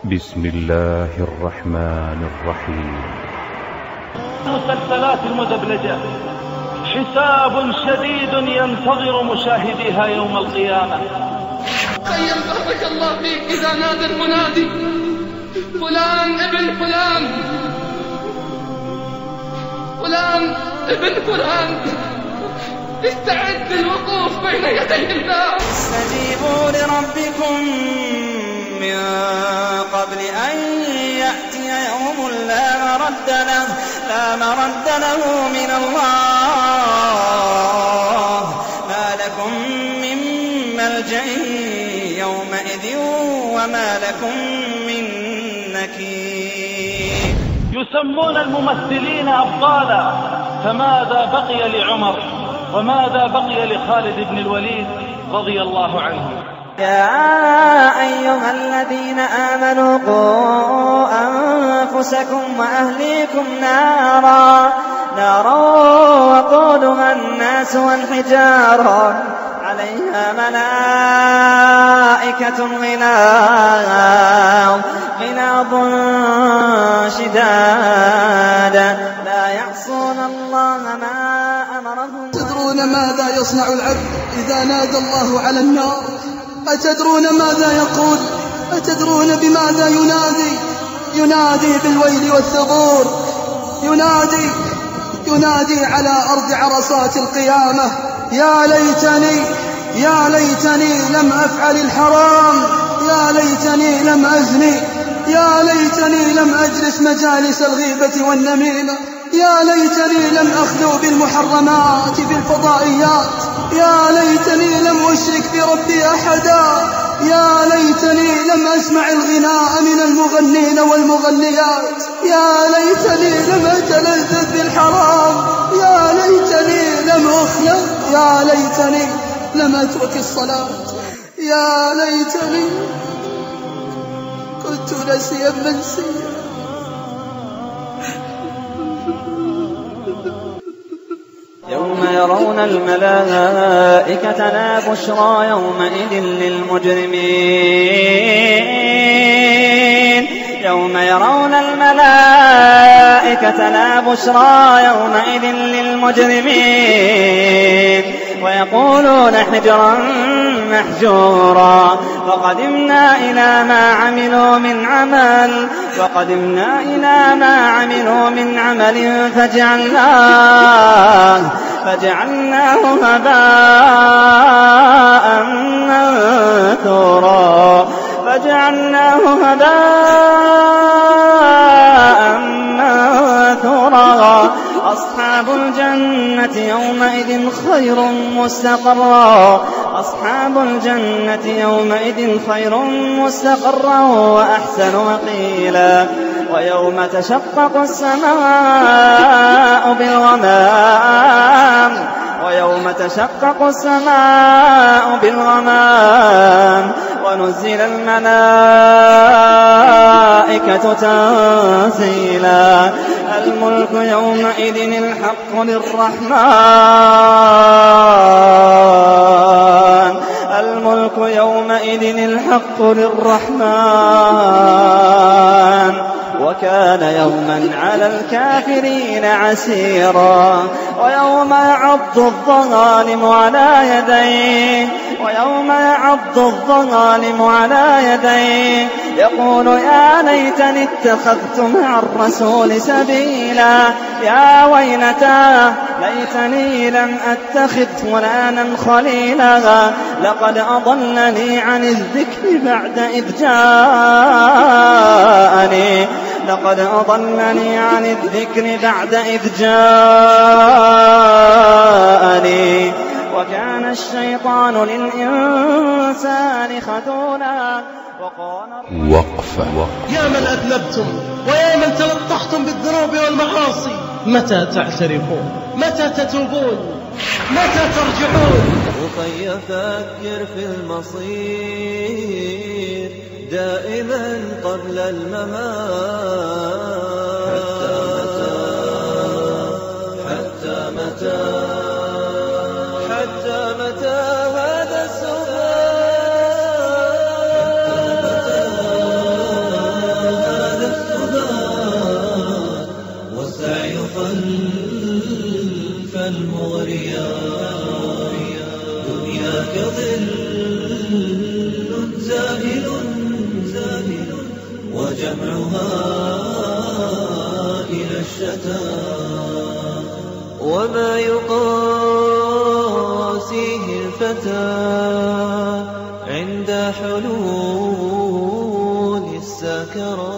بسم الله الرحمن الرحيم. المسلسلات المدبلجة حساب شديد ينتظر مشاهديها يوم القيامة. تخيل بارك الله فيك إذا نادى المنادي فلان ابن فلان، فلان ابن فلان، استعد للوقوف بين يدي الله. استجيبوا لربكم من قبل أن يأتي يوم لا مرد له من الله، ما لكم من ملجأ يومئذ وما لكم من نكير. يسمون الممثلين أبطالا، فماذا بقي لعمر وماذا بقي لخالد بن الوليد رضي الله عنهم؟ يا أيها الذين آمنوا قوا أنفسكم وأهليكم نارا وقودها الناس والحجارة عليها ملائكة غلاظ شداد لا يعصون الله ما أمرهم. تدرون ماذا يصنع العبد إذا نادى الله على النار؟ أتدرون ماذا يقول؟ أتدرون بماذا ينادي؟ ينادي بالويل والثبور، ينادي على أرض عرصات القيامة: يا ليتني لم أفعل الحرام، يا ليتني لم أزني، يا ليتني لم أجلس مجالس الغيبة والنميمة، يا ليتني لم أخلو بالمحرمات في الفضائيات، يا ليتني لم أشرك بربي أحدا، يا ليتني لم أسمع الغناء من المغنين والمغنيات، يا ليتني لم أتلذذ بالحرام، يا ليتني لم أخلق، يا ليتني لم أترك الصلاة، يا ليتني كنت نسيا منسيا. يوم يرون الملائكة لا بشرى يومئذ للمجرمين. يوم يرون الملائكة لا بشرى يومئذ للمجرمين ويقولون حجرا محجورا. وقدمنا إلى ما عملوا من عمل فجعلناه هباء منثورا. أصحاب الجنة يومئذ خير مستقرا وأحسن مقيلا. ويوم تشقق السماء بالغمام ونزل الملائكة تنزيلا. الملك يومئذ الحق للرحمن وكان يوما على الكافرين عسيرا. ويوم يعض الظالم على يديه يقول يا ليتني اتخذت مع الرسول سبيلا. يا ويلتى ليتني لم أتخذ فلانا خليلا. لقد أضلني عن الذكر بعد إذ جاءني وكان الشيطان للإنسان خذولا. وقفة. يا من أذنبتم ويا من تلطختم بالذنوب والمعاصي، متى تعترفون؟ متى تتوبون؟ متى ترجعون؟ وكي يفكر في المصير دائما قبل الممات. حتى متى هذا السؤال؟ جمعها إلى الشتات وما يقاسيه الفتى عند حلول السكرات